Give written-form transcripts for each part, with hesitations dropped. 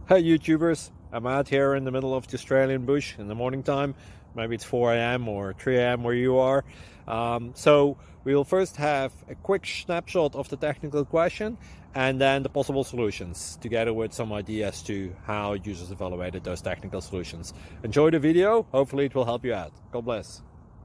Hey YouTubers, I'm out here in the middle of the Australian bush in the morning time. Maybe it's 4 a.m. or 3 a.m. where you are. So we'll first have a quick snapshot of the technical question and then the possible solutions, together with some ideas to how users evaluated those technical solutions. Enjoy the video, hopefully it will help you out. God bless.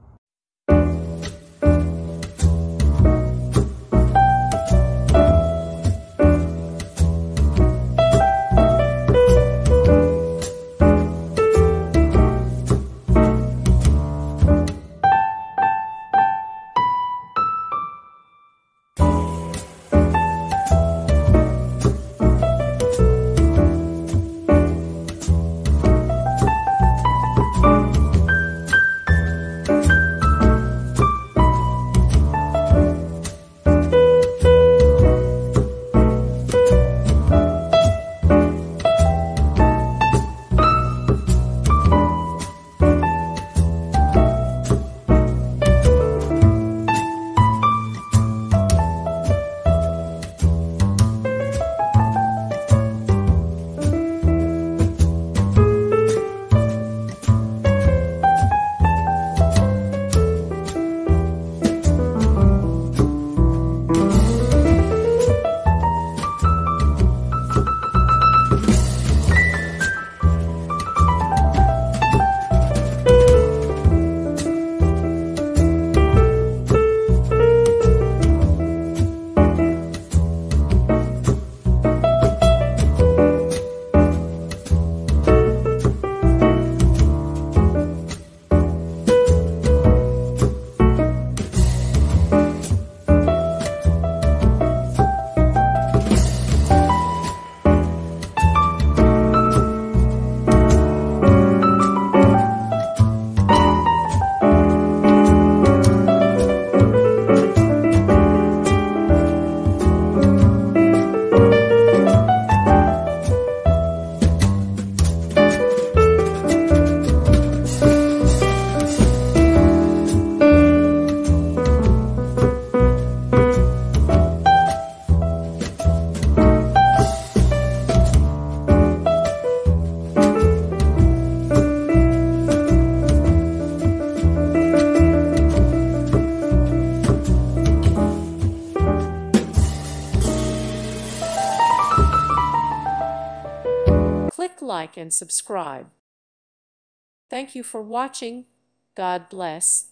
Click like and subscribe. Thank you for watching. God bless.